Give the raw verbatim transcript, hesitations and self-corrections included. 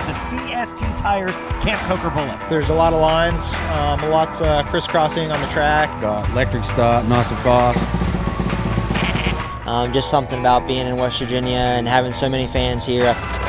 the C S T Tires Camp Coker Bullet. There's a lot of lines, um, lots of crisscrossing on the track. Got electric start, nice and fast. Um, just something about being in West Virginia and having so many fans here.